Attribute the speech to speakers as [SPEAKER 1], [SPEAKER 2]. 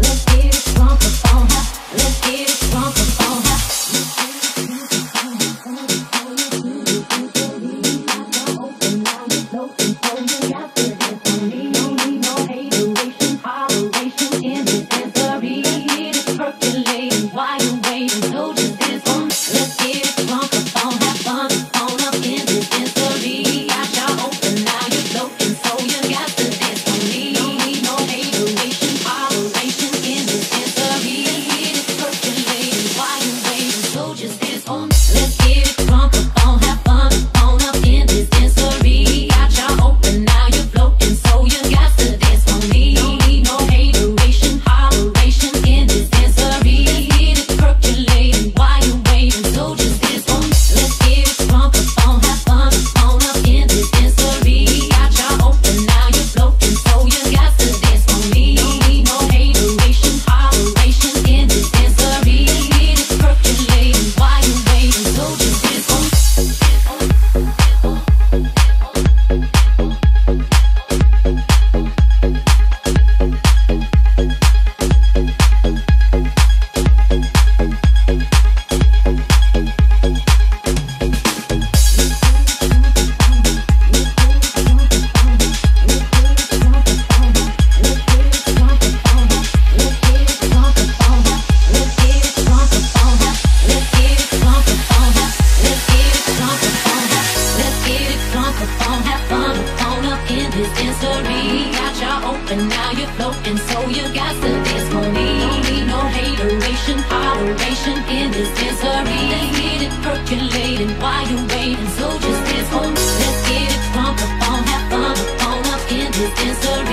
[SPEAKER 1] And now you're floating, so you got to dance for me. Don't need no hateration, holleration in this dancery. Let's get it percolating while you're waiting, so just dance for me. Let's get it crunk up on, have fun up in this dancery.